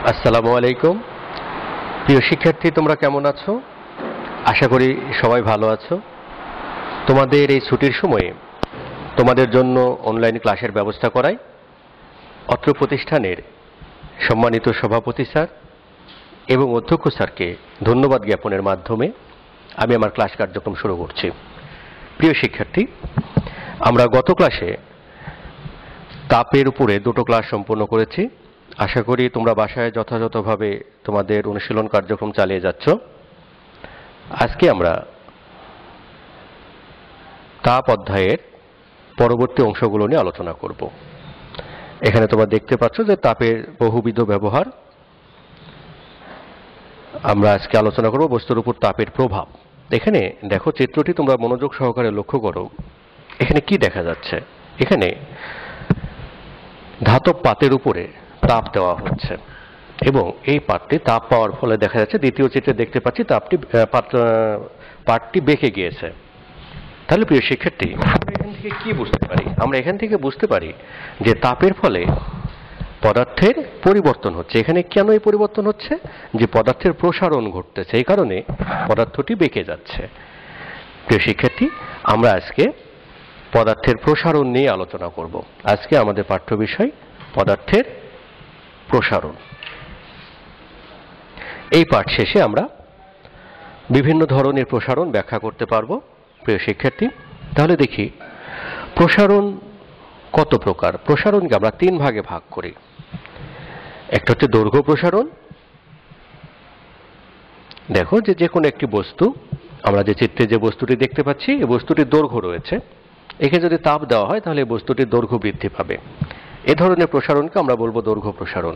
আসসালামু আলাইকুম। প্রিয় শিক্ষার্থী, তোমরা কেমন আছো? আশা করি সবাই ভালো আছো। তোমাদের এই ছুটির সময়ে তোমাদের জন্য অনলাইন ক্লাসের ব্যবস্থা করাই অত্র প্রতিষ্ঠানের সম্মানিত সভাপতি স্যার এবং অধ্যক্ষ স্যারকে ধন্যবাদ জ্ঞাপনের মাধ্যমে আমি আমার ক্লাস কার্যক্রম শুরু করছি। প্রিয় শিক্ষার্থী, আমরা গত ক্লাসে তাপের উপরে দুটো ক্লাস সম্পন্ন করেছি। আশা করি তোমরা বাসায় যথাযথভাবে তোমাদের অনুশীলন কার্যক্রম চালিয়ে যাচ্ছ। আজকে আমরা তাপ অধ্যায়ের পরবর্তী অংশগুলো নিয়ে আলোচনা করব। এখানে তোমরা দেখতে পাচ্ছ যে তাপের বহুবিধ ব্যবহার। আমরা আজকে আলোচনা করব বস্তুর উপর তাপের প্রভাব। এখানে দেখো, চিত্রটি তোমরা মনোযোগ সহকারে লক্ষ্য করো। এখানে কি দেখা যাচ্ছে? এখানে ধাতব পাতের উপরে তাপ দেওয়া হচ্ছে এবং এই পাতটি তাপ পাওয়ার ফলে দেখা যাচ্ছে, দ্বিতীয় চিত্রে দেখতে পাচ্ছি পাতটি বেঁকে গিয়েছে। তাহলে প্রিয় শিক্ষার্থী, আমরা এখান থেকে কি বুঝতে পারি? আমরা এখান থেকে বুঝতে পারি যে তাপের ফলে পদার্থের পরিবর্তন হচ্ছে। এখানে কেন এই পরিবর্তন হচ্ছে? যে পদার্থের প্রসারণ ঘটতেছে, এই কারণে পদার্থটি বেঁকে যাচ্ছে। প্রিয় শিক্ষার্থী, আমরা আজকে পদার্থের প্রসারণ নিয়ে আলোচনা করব। আজকে আমাদের পাঠ্য বিষয় পদার্থের প্রসারণ। এই পাঠ শেষে আমরা বিভিন্ন ধরনের প্রসারণ ব্যাখ্যা করতে পারবো। প্রিয় শিক্ষার্থী, তাহলে দেখি প্রসারণ কত প্রকার। প্রসারণকে আমরা তিন ভাগে ভাগ করি। একটা হচ্ছে দৈর্ঘ্য প্রসারণ। দেখো যে কোনো একটি বস্তু, আমরা যে চিত্রে যে বস্তুটি দেখতে পাচ্ছি, এই বস্তুটির দৈর্ঘ্য রয়েছে। একে যদি তাপ দেওয়া হয় তাহলে এই বস্তুটির দৈর্ঘ্য বৃদ্ধি পাবে। এ ধরনের প্রসারণকে আমরা বলবো দৈর্ঘ্য প্রসারণ।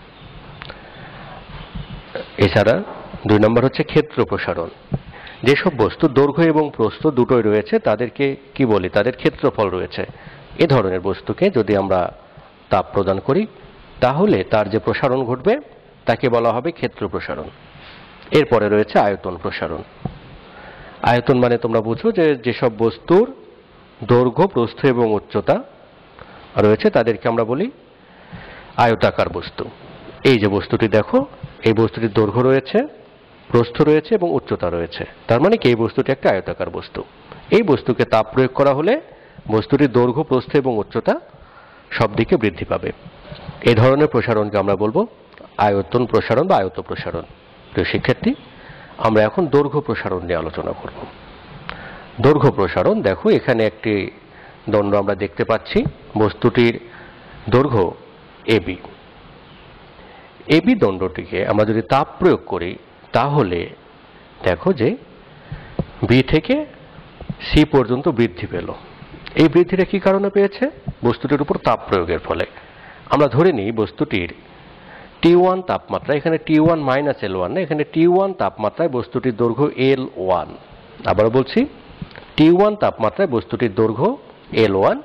এছাড়া দুই নম্বর হচ্ছে ক্ষেত্র প্রসারণ। যেসব বস্তু দৈর্ঘ্য এবং প্রস্থ দুটোই রয়েছে তাদেরকে কি বলি? তাদের ক্ষেত্রফল রয়েছে। এ ধরনের বস্তুকে যদি আমরা তাপ প্রদান করি তাহলে তার যে প্রসারণ ঘটবে তাকে বলা হবে ক্ষেত্র প্রসারণ। এরপরে রয়েছে আয়তন প্রসারণ। আয়তন মানে তোমরা বুঝো যে যেসব বস্তুর দৈর্ঘ্য, প্রস্থ এবং উচ্চতা রয়েছে তাদেরকে আমরা বলি আয়তাকার বস্তু। এই যে বস্তুটি দেখো, এই বস্তুটির দৈর্ঘ্য রয়েছে, প্রস্থ রয়েছে এবং উচ্চতা রয়েছে, তার মানে কি এই বস্তুটি একটা আয়তাকার বস্তু। এই বস্তুকে তাপ প্রয়োগ করা হলে বস্তুটির দৈর্ঘ্য, প্রস্থ এবং উচ্চতা সব দিকে বৃদ্ধি পাবে। এই ধরনের প্রসারণকে আমরা বলবো আয়তন প্রসারণ বা আয়ত প্রসারণ। প্রিয় শিক্ষার্থী, আমরা এখন দৈর্ঘ্য প্রসারণ নিয়ে আলোচনা করব। দৈর্ঘ্য প্রসারণ, দেখো এখানে একটি দণ্ড আমরা দেখতে পাচ্ছি। বস্তুটির দৈর্ঘ্য এবি। এবি দণ্ডটিকে আমরা যদি তাপ প্রয়োগ করি তাহলে দেখো যে বি থেকে সি পর্যন্ত বৃদ্ধি পেল। এই বৃদ্ধিটা কি কারণে পেয়েছে? বস্তুটির উপর তাপ প্রয়োগের ফলে। আমরা ধরে নিই বস্তুটির T1 তাপমাত্রা, এখানে T1 মাইনাস L1 না, এখানে T1 তাপমাত্রায় বস্তুটির দৈর্ঘ্য L1। আবার বলছি, T1 তাপমাত্রায় বস্তুটির দৈর্ঘ্য L1।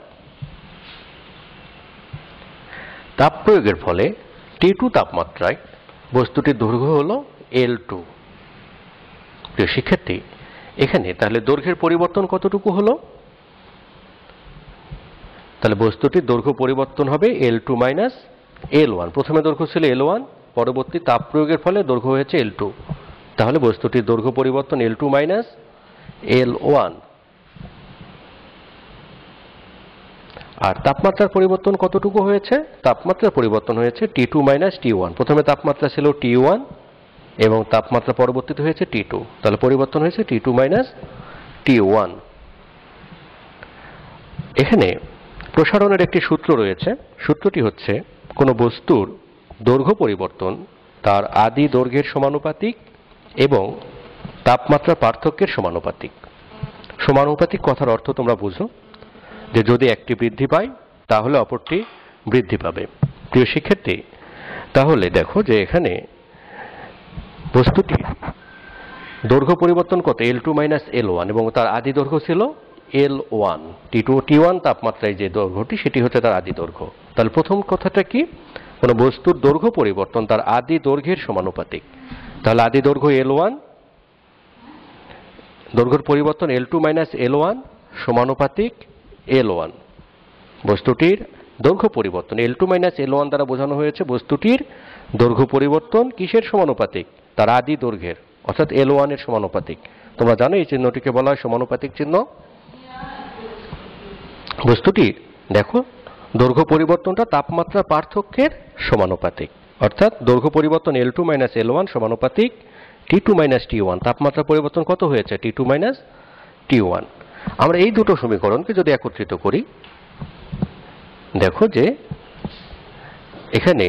তাপ প্রয়োগের ফলে T2 তাপমাত্রায় বস্তুটির দৈর্ঘ্য হলো L2। প্রিয় শিক্ষার্থী, এখানে তাহলে দৈর্ঘ্যের পরিবর্তন কতটুকু হলো? তাহলে বস্তুটির দৈর্ঘ্য পরিবর্তন হবে L2 মাইনাস L1। প্রথমে দৈর্ঘ্য ছিল L1, পরবর্তী তাপ প্রয়োগের ফলে দৈর্ঘ্য হয়েছে L2। তাহলে বস্তুটির দৈর্ঘ্য পরিবর্তন L2 মাইনাস L1। আর তাপমাত্রার পরিবর্তন কতটুকু হয়েছে? তাপমাত্রার পরিবর্তন হয়েছে T2 মাইনাস T1। প্রথমে তাপমাত্রা ছিল T1 এবং তাপমাত্রা পরবর্তীতে হয়েছে T2, তাহলে পরিবর্তন হয়েছে T2 মাইনাস T1। এখানে প্রসারণের একটি সূত্র রয়েছে। সূত্রটি হচ্ছে, কোনো বস্তুর দৈর্ঘ্য পরিবর্তন তার আদি দৈর্ঘ্যের সমানুপাতিক এবং তাপমাত্রার পার্থক্যের সমানুপাতিক। সমানুপাতিক কথার অর্থ তোমরা বুঝো যে যদি একটি বৃদ্ধি পায় তাহলে অপরটি বৃদ্ধি পাবে। প্রিয় শিক্ষার্থী, তাহলে দেখো যে এখানে বস্তুটি দৈর্ঘ্য পরিবর্তন কত? L2 মাইনাস L1 এবং তার আদি দৈর্ঘ্য ছিল L1। T1 তাপমাত্রায় যে দৈর্ঘ্যটি সেটি হচ্ছে তার আদি দৈর্ঘ্য। তাহলে প্রথম কথাটা কি? কোনো বস্তুর দৈর্ঘ্য পরিবর্তন তার আদি দৈর্ঘ্যের সমানুপাতিক। তাহলে আদি দৈর্ঘ্য L1, দৈর্ঘ্যের পরিবর্তন L2 মাইনাস L1 সমানুপাতিক L1। বস্তুটির দৈর্ঘ্য পরিবর্তন L2 মাইনাস L1 দ্বারা বোঝানো হয়েছে বস্তুটির দৈর্ঘ্য পরিবর্তন কিসের সমানুপাতিক? তার আদি দৈর্ঘ্যের, অর্থাৎ L1 এর সমানুপাতিক। তোমরা জানো এই চিহ্নটিকে বলা হয় সমানুপাতিক চিহ্ন। বস্তুটি দেখো দৈর্ঘ্য পরিবর্তনটা তাপমাত্রা পার্থক্যের সমানুপাতিক, অর্থাৎ দৈর্ঘ্য পরিবর্তন L2 মাইনাস L1 সমানুপাতিক T2 মাইনাস T1। তাপমাত্রা পরিবর্তন কত হয়েছে? T2 minus T1। আমরা এই দুটো সমীকরণকে যদি একত্রিত করি, দেখো যে এখানে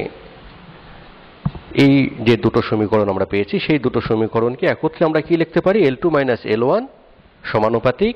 এই যে দুটো সমীকরণ আমরা পেয়েছি সেই দুটো সমীকরণকে একত্রে আমরা কি লিখতে পারি? L2 মাইনাস L1 সমানুপাতিক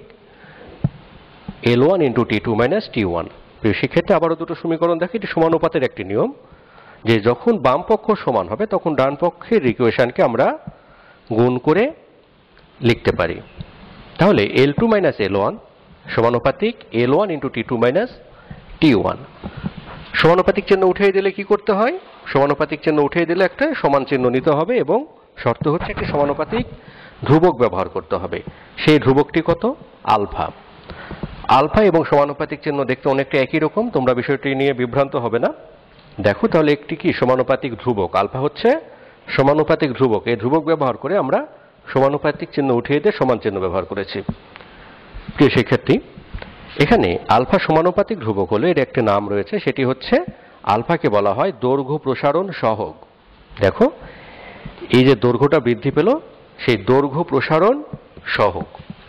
L1 into T2 minus T1। সেক্ষেত্রে আবারও দুটো সমীকরণ দেখো, এটি সমানুপাতের একটি নিয়ম যে যখন বাম পক্ষ সমান হবে তখন ডান পক্ষের ইকুয়েশনকে আমরা গুণ করে লিখতে পারি। তাহলে L2 মাইনাস L1 সমানুপাতিক L1 into T2 minus T1। সমানুপাতিক চিহ্ন উঠিয়ে দিলে কি করতে হয়? সমানুপাতিক চিহ্ন উঠিয়ে দিলে একটা সমান চিহ্ন নিতে হবে এবং শর্ত হচ্ছে একটি সমানুপাতিক ধ্রুবক ব্যবহার করতে হবে। সেই ধ্রুবকটি কত? আলফা। আলফা এবং সমানুপাতিক চিহ্ন দেখতে অনেকটা একই রকম, তোমরা বিষয়টি নিয়ে বিভ্রান্ত হবে না। দেখো তাহলে একটি কি সমানুপাতিক ধ্রুবক, আলফা হচ্ছে সমানুপাতিক ধ্রুবক। এই ধ্রুবক ব্যবহার করে আমরা সমানুপাতিক চিহ্ন উঠিয়ে দিয়ে সমান চিহ্ন ব্যবহার করেছি। প্রিয় শিক্ষার্থী, এখানে আলফা সমানুপাতিক ধ্রুবক হলে এর একটি নাম রয়েছে, সেটি হচ্ছে আলফাকে বলা হয় দৈর্ঘ্য প্রসারণ সহগ। দেখো এই যে দৈর্ঘ্যটা বৃদ্ধি পেল, সেই দৈর্ঘ্য প্রসারণ সহগ।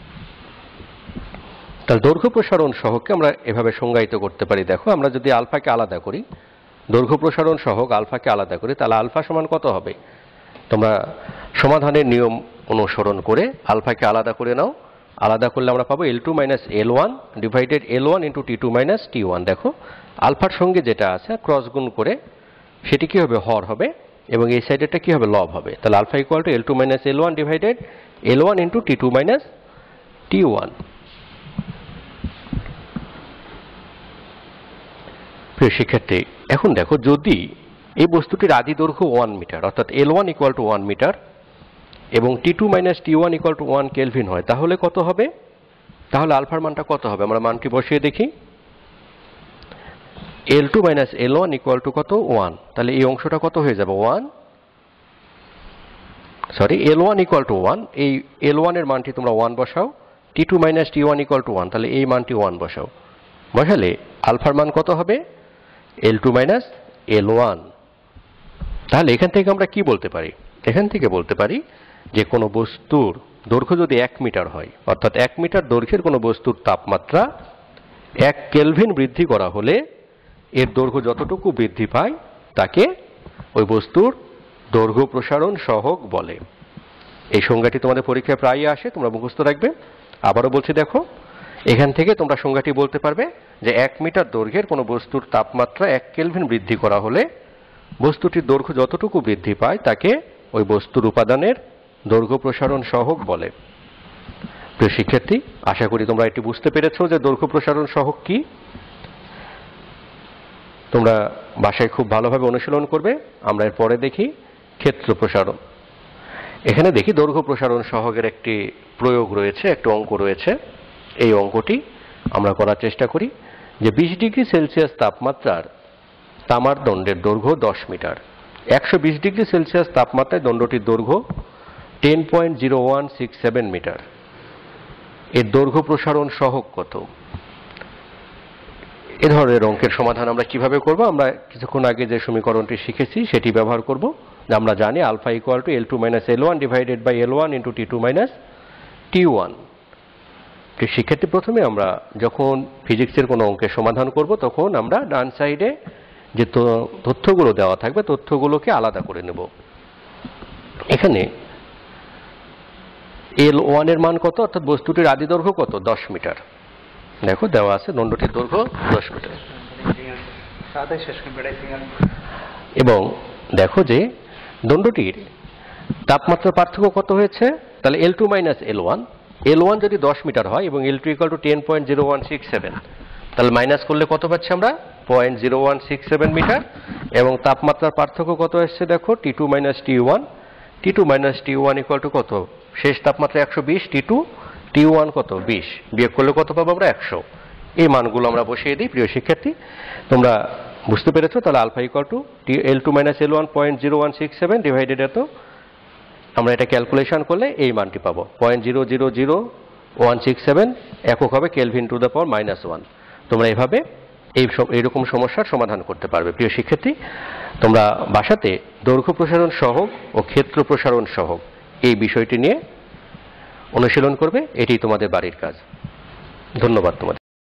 তাহলে দৈর্ঘ্য প্রসারণ সহগকে আমরা এভাবে সংজ্ঞায়িত করতে পারি। দেখো আমরা যদি আলফাকে আলাদা করি, দৈর্ঘ্য প্রসারণ সহগ আলফাকে আলাদা করি, তাহলে আলফা সমান কত হবে? তোমরা সমাধানের নিয়ম অনুসরণ করে আলফাকে আলাদা করে নাও। আলাদা করলে আমরা পাবো L2 minus L1 divided L1 into T2 minus T1। দেখো আলফার সঙ্গে যেটা আছে ক্রস গুণ করে সেটি কি হবে? হর হবে, এবং এই সাইডেরটা কি হবে? লব হবে। তাহলে alpha equal to L2 minus L1 divided L1 into T2 minus T1। প্রিয় শিক্ষার্থী, এখন দেখো যদি এই বস্তুটির আদি দৈর্ঘ্য 1 মিটার, অর্থাৎ L1 ইকুয়াল টু 1 মিটার এবং T2 minus T1 equal to 1 kelvin হয়, তাহলে কত হবে? তাহলে আলফার মানটা কত হবে? আমরা মানটি বসিয়ে দেখি। L2 minus L1 equal to কত? 1। তাহলে এই অংশটা কত হয়ে যাবে? L1 equal to 1। এই L1 এর মানটি তোমরা 1 বসাও। T2 minus T1 equal to 1, তাহলে এই মানটি 1 বসাও। বসালে আলফার মান কত হবে? L2 minus L1। তাহলে এখান থেকে আমরা কি বলতে পারি? এখান থেকে বলতে পারি যে কোনো বস্তুর দৈর্ঘ্য যদি 1 মিটার হয়, অর্থাৎ 1 মিটার দৈর্ঘ্যের কোনো বস্তুর তাপমাত্রা 1 কেলভিন বৃদ্ধি করা হলে এর দৈর্ঘ্য যতটুকু বৃদ্ধি পায় তাকে ওই বস্তুর দৈর্ঘ্য প্রসারণ সহগ বলে। এই সংজ্ঞাটি তোমাদের পরীক্ষায় প্রায়ই আসে, তোমরা মুখস্থ রাখবে। আবারও বলছি, দেখো এখান থেকে তোমরা সংজ্ঞাটি বলতে পারবে যে 1 মিটার দৈর্ঘ্যের কোনো বস্তুর তাপমাত্রা 1 কেলভিন বৃদ্ধি করা হলে বস্তুটির দৈর্ঘ্য যতটুকু বৃদ্ধি পায় তাকে ওই বস্তুর উপাদানের দৈর্ঘ্য প্রসারণ সহগ বলে। প্রিয় শিক্ষার্থী, আশা করি তোমরা এটি বুঝতে পেরেছো যে দৈর্ঘ্য প্রসারণ সহগ কি। তোমরা বাসায় খুব ভালোভাবে অনুশীলন করবে। আমরা এর পরে দেখি ক্ষেত্র প্রসারণ। এখানে দেখি দৈর্ঘ্য প্রসারণ সহগের একটি প্রয়োগ রয়েছে, একটি অঙ্ক রয়েছে। এই অঙ্কটি আমরা করার চেষ্টা করি যে 20 ডিগ্রি সেলসিয়াস তাপমাত্রার তামার দণ্ডের দৈর্ঘ্য 10 মিটার। 120 ডিগ্রি সেলসিয়াস তাপমাত্রায় দণ্ডটির দৈর্ঘ্য 10.0167 মিটার। এর দৈর্ঘ্য প্রসারণ সহগ কত? এ ধরনের অঙ্কের সমাধান আমরা কিভাবে করব? আমরা কিছুক্ষণ আগে যে সমীকরণটি শিখেছি সেটি ব্যবহার করব। আমরা জানি alpha equal to L2 minus L1 divided by L1 into T2 minus T1। শিক্ষার্থী, প্রথমে আমরা যখন ফিজিক্সের কোনো অঙ্কের সমাধান করব তখন আমরা ডান সাইডে যে তথ্যগুলো দেওয়া থাকবে তথ্যগুলোকে আলাদা করে নেব। এখানে L1 এর মান কত, অর্থাৎ বস্তুটির আদি দৈর্ঘ্য কত? 10 মিটার। দেখো দেওয়া আছে দণ্ডটির দৈর্ঘ্য 10 মিটার। এবং দেখো যে দণ্ডটির তাপমাত্রার পার্থক্য কত হয়েছে? তাহলে L2 মাইনাস L1। L1 যদি 10 মিটার হয় এবং L2 ইকুয়াল টু 10.0167, তাহলে মাইনাস করলে কত পাচ্ছি আমরা? 0.0167 মিটার। এবং তাপমাত্রার পার্থক্য কত আসছে? দেখো T2 minus T1। T2 minus T1 equal to কত? শেষ তাপমাত্রা 120, T1 কত? 20। বিয়োগ করলে কত পাবো আমরা? 100। এই মানগুলো আমরা বসিয়ে দিই। প্রিয় শিক্ষার্থী, তোমরা বুঝতে পেরেছো? তাহলে alpha equal to L2 minus L1 0.0167 divided এত, আমরা এটা ক্যালকুলেশন করলে এই মানটি পাবো 0.000167 একক হবে কেলভিন টু দ্য পাওয়ার -1। তোমরা এভাবে এইরকম সমস্যার সমাধান করতে পারবে। প্রিয় শিক্ষার্থী, তোমরা বাসাতে দৈর্ঘ্য প্রসারণ সহগ ও ক্ষেত্র প্রসারণ সহগ এই বিষয়টি নিয়ে অনুশীলন করবে, এটি তোমাদের বাড়ির কাজ। ধন্যবাদ তোমাদের।